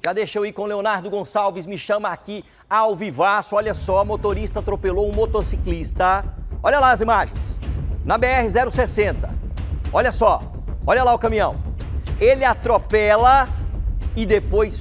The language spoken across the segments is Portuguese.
Já deixa eu ir com Leonardo Gonçalves, me chama aqui ao vivaço. Olha só, motorista atropelou um motociclista. Olha lá as imagens, na BR-060. Olha só, olha lá o caminhão. Ele atropela e depois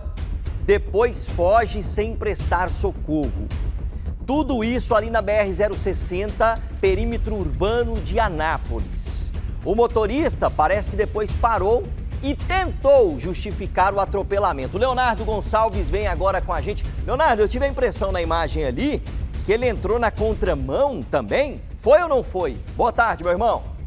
foge sem prestar socorro. Tudo isso ali na BR-060, perímetro urbano de Anápolis. O motorista parece que depois parou e tentou justificar o atropelamento. Leonardo Gonçalves vem agora com a gente. Leonardo, eu tive a impressão na imagem ali que ele entrou na contramão também. Foi ou não foi? Boa tarde, meu irmão.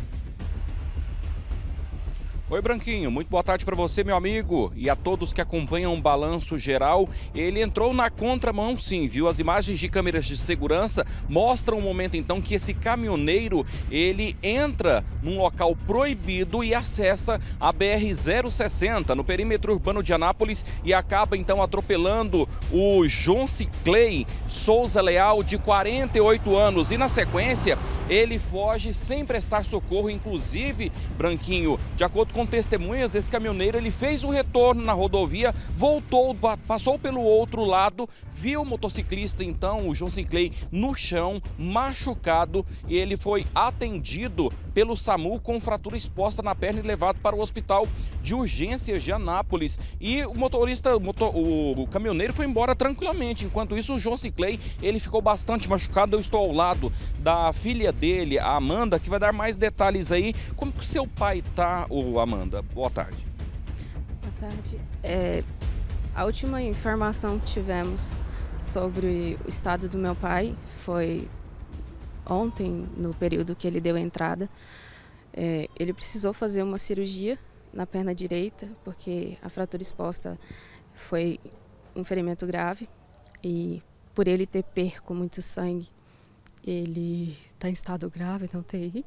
Oi, Branquinho, muito boa tarde para você, meu amigo, e a todos que acompanham o Balanço Geral. Ele entrou na contramão, sim, viu? As imagens de câmeras de segurança mostram o momento, então, que esse caminhoneiro, ele entra num local proibido e acessa a BR-060, no perímetro urbano de Anápolis, e acaba, então, atropelando o Jonciclei Souza Leal, de 48 anos. E, na sequência, ele foge sem prestar socorro, inclusive, Branquinho, de acordo com testemunhas, esse caminhoneiro ele fez o retorno na rodovia, voltou, passou pelo outro lado, viu o motociclista, então, o Jonciclei, no chão, machucado, e ele foi atendido pelo SAMU com fratura exposta na perna e levado para o hospital de urgências de Anápolis. E o motorista, o caminhoneiro foi embora tranquilamente. Enquanto isso, o Jonciclei, ele ficou bastante machucado. Eu estou ao lado da filha dele, a Amanda, que vai dar mais detalhes aí. Como que o seu pai tá, Amanda? Boa tarde. Boa tarde. A última informação que tivemos sobre o estado do meu pai foi ontem, no período que ele deu a entrada. Ele precisou fazer uma cirurgia na perna direita, porque a fratura exposta foi um ferimento grave e por ele ter perco muito sangue, ele está em estado grave na UTI.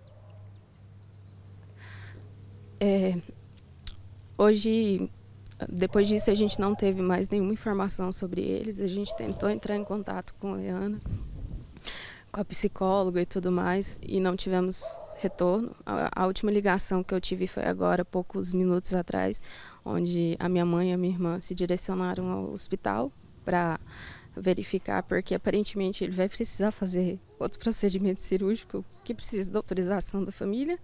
Hoje, depois disso, a gente não teve mais nenhuma informação sobre eles. A gente tentou entrar em contato com a Ana, com a psicóloga e tudo mais, e não tivemos retorno. A última ligação que eu tive foi agora, poucos minutos atrás, onde a minha mãe e a minha irmã se direcionaram ao hospital para verificar, porque aparentemente ele vai precisar fazer outro procedimento cirúrgico que precisa da autorização da família.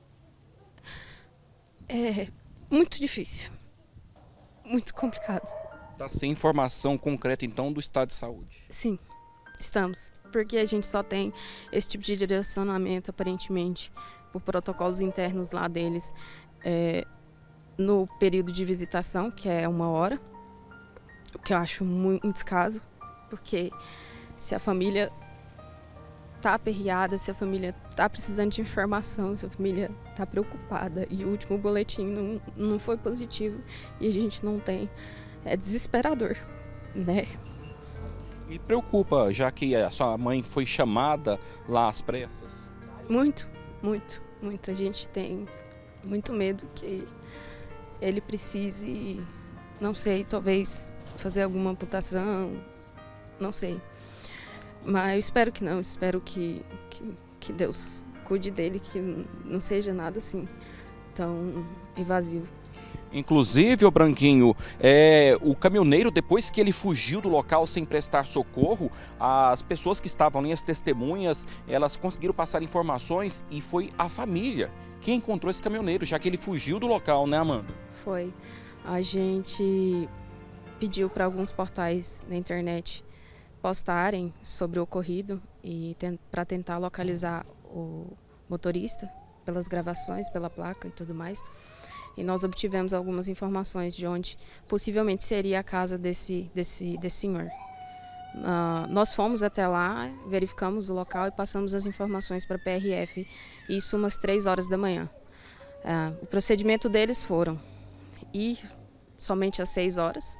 É muito difícil, muito complicado. Está sem informação concreta, então, do estado de saúde? Sim, estamos. Porque a gente só tem esse tipo de direcionamento, aparentemente, por protocolos internos lá deles, no período de visitação, que é 1 hora, o que eu acho muito descaso, porque se a família está aperreada, se a família está precisando de informação, se a família está preocupada e o último boletim não foi positivo e a gente não tem, é desesperador, né? E preocupa, já que a sua mãe foi chamada lá às pressas? Muito, muito, muito. A gente tem muito medo que ele precise, não sei, talvez fazer alguma amputação, não sei. Mas eu espero que não, espero que Deus cuide dele, que não seja nada assim tão invasivo. Inclusive, o Branquinho, o caminhoneiro, depois que ele fugiu do local sem prestar socorro, as pessoas que estavam ali, as testemunhas, elas conseguiram passar informações e foi a família que encontrou esse caminhoneiro, já que ele fugiu do local, né, Amanda? Foi. A gente pediu para alguns portais na internet postarem sobre o ocorrido e para tentar localizar o motorista pelas gravações, pela placa e tudo mais. E nós obtivemos algumas informações de onde possivelmente seria a casa desse senhor. Nós fomos até lá, verificamos o local e passamos as informações para a PRF, isso umas 3 horas da manhã. O procedimento deles foram ir somente às 6 horas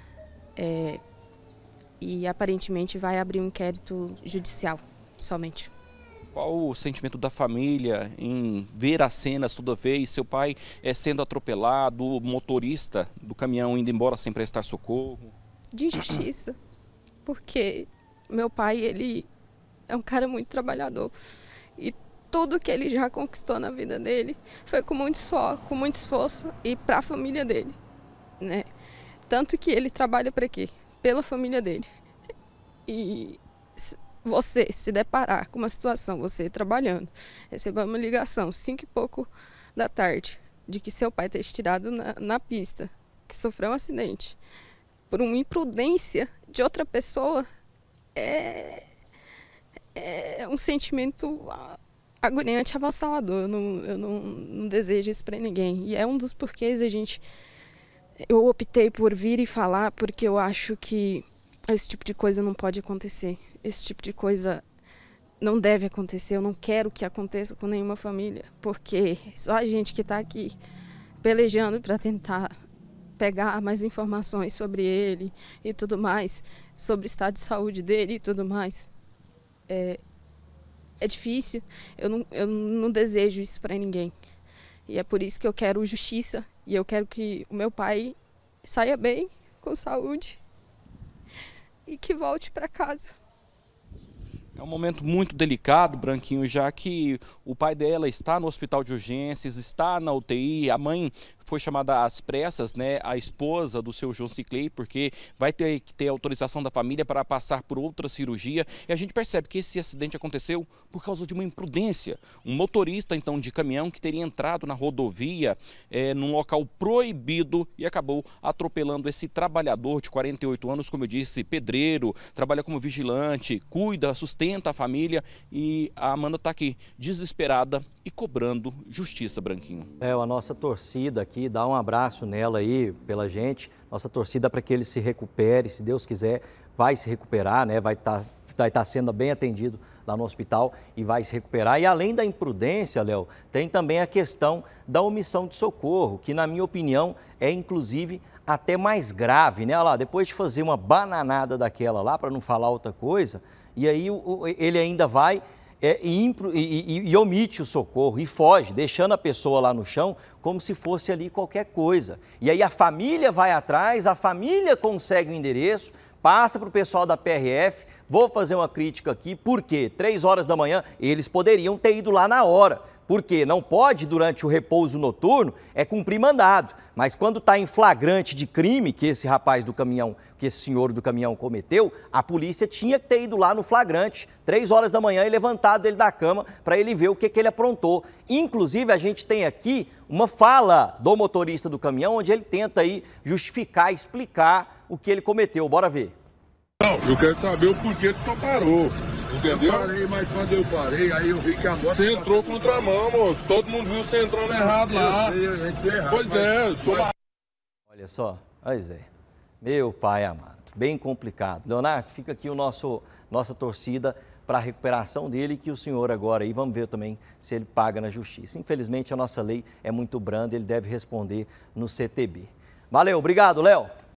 e aparentemente vai abrir um inquérito judicial somente. Qual o sentimento da família em ver as cenas toda vez, seu pai sendo atropelado, o motorista do caminhão indo embora sem prestar socorro? De injustiça, porque meu pai, ele é um cara muito trabalhador e tudo que ele já conquistou na vida dele foi com muito suor, com muito esforço e para a família dele, né? Tanto que ele trabalha para quê? Pela família dele. E você se deparar com uma situação, você trabalhando, receber uma ligação 5 e pouco da tarde, de que seu pai está estirado na pista, que sofreu um acidente, por uma imprudência de outra pessoa, é um sentimento agoniante, avassalador. Eu não desejo isso para ninguém. E é um dos porquês eu optei por vir e falar, porque eu acho que esse tipo de coisa não pode acontecer. Esse tipo de coisa não deve acontecer. Eu não quero que aconteça com nenhuma família, porque só a gente que está aqui pelejando para tentar pegar mais informações sobre ele e tudo mais, sobre o estado de saúde dele e tudo mais. É difícil, eu não desejo isso para ninguém. E é por isso que eu quero justiça e eu quero que o meu pai saia bem, com saúde e que volte para casa. É um momento muito delicado, Branquinho, já que o pai dela está no hospital de urgências, está na UTI, a mãe foi chamada às pressas, né, a esposa do seu João Ciclei, porque vai ter que ter autorização da família para passar por outra cirurgia. E a gente percebe que esse acidente aconteceu por causa de uma imprudência. Um motorista, então, de caminhão que teria entrado na rodovia num local proibido e acabou atropelando esse trabalhador de 48 anos, como eu disse, pedreiro, trabalha como vigilante, cuida, sustenta a família, e a Amanda está aqui desesperada e cobrando justiça, Branquinho. A nossa torcida aqui, dá um abraço nela aí pela gente, nossa torcida para que ele se recupere, se Deus quiser, vai se recuperar, né? Vai estar sendo bem atendido lá no hospital e vai se recuperar. E além da imprudência, Léo, tem também a questão da omissão de socorro, que na minha opinião é inclusive até mais grave, né? Olha lá, depois de fazer uma bananada daquela lá, para não falar outra coisa, e aí ele ainda vai e omite o socorro e foge, deixando a pessoa lá no chão como se fosse ali qualquer coisa. E aí a família vai atrás, a família consegue o endereço, passa para o pessoal da PRF. Vou fazer uma crítica aqui, porque 3 horas da manhã eles poderiam ter ido lá na hora. Porque não pode, durante o repouso noturno, cumprir mandado. Mas quando está em flagrante de crime, que esse rapaz do caminhão, que esse senhor do caminhão cometeu, a polícia tinha que ter ido lá no flagrante, 3 horas da manhã, e levantado ele da cama para ele ver o que ele aprontou. Inclusive, a gente tem aqui uma fala do motorista do caminhão, onde ele tenta aí justificar, explicar o que ele cometeu. Bora ver. Não, eu quero saber o porquê que só parou. Entendeu? Eu parei, mas quando eu parei, aí eu vi que a moto... Você entrou contramão, moço. Todo mundo viu você entrando errado lá. Eu entrei errado. Pois é, eu sou... Olha só, pois é. Meu pai amado, bem complicado. Leonardo, fica aqui nossa torcida para a recuperação dele, que o senhor agora aí, vamos ver também se ele paga na justiça. Infelizmente, a nossa lei é muito branda, ele deve responder no CTB. Valeu, obrigado, Léo.